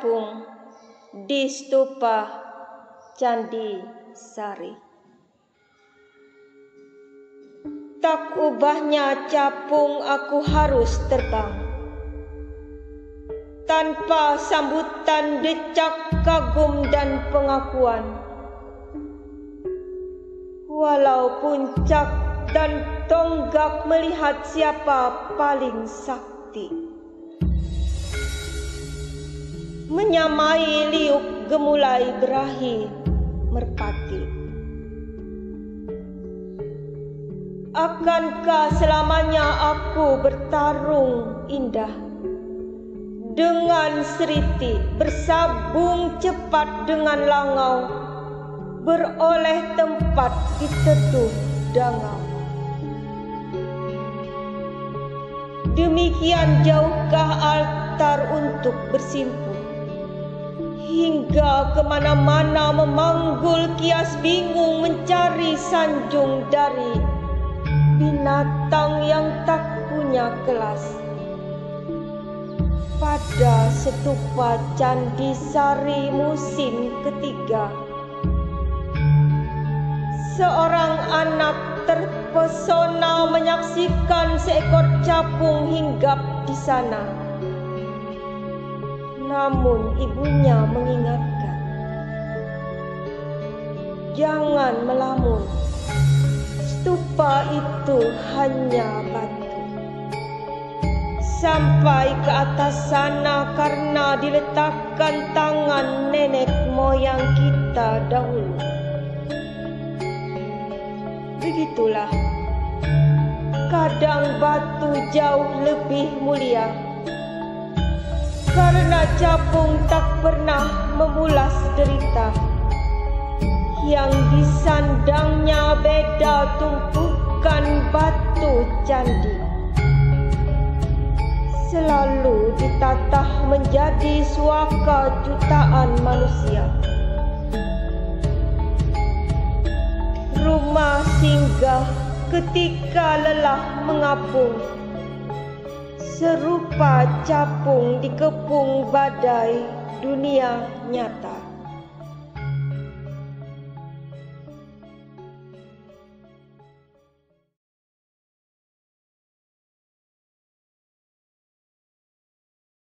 capung di stupa Candi Sari. Tak ubahnya capung aku harus terbang, tanpa sambutan decak kagum dan pengakuan. Walau puncak dan tonggak melihat siapa paling sakti, menyamai liuk gemulai berahi merpati. Akankah selamanya aku bertarung indah dengan seriti, bersabung cepat dengan langau, beroleh tempat di teduh dangau? Demikian jauhkah altar untuk bersimpuh, hingga kemana-mana memanggul kias bingung mencari sanjung dari binatang yang tak punya kelas. Pada stupa Candi Sari musim ketiga, seorang anak terpesona menyaksikan seekor capung hinggap di sana. Namun ibunya mengingatkan, jangan melamun, stupa itu hanya batu. Sampai ke atas sana karena diletakkan tangan nenek moyang kita dahulu. Begitulah, kadang batu jauh lebih mulia, karena capung tak pernah memulas derita. Yang disandangnya beda tumpukan batu candi, selalu ditatah menjadi suaka jutaan manusia. Rumah singgah ketika lelah mengapung, serupa capung dikepung badai dunia nyata.